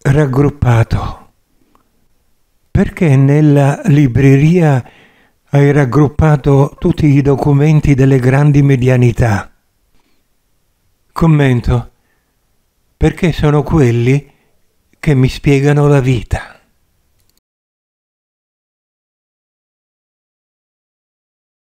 Raggruppato. Perché nella libreria hai raggruppato tutti i documenti delle grandi medianità? Commento. Perché sono quelli che mi spiegano la vita.